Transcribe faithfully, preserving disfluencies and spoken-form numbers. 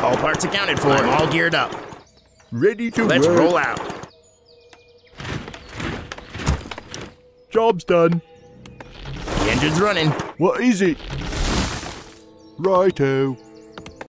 All parts accounted for. I'm all geared up. Ready to Let's work. roll out. Job's done. The engine's running. What is it? Righto.